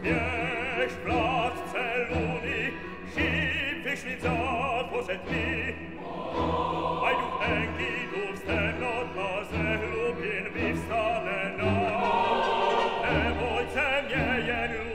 Ești plat celuni și vyšvicát posetný. Aj duchenky tu vstenot a ze hlubin vyvstane nám. Nebojte mě jen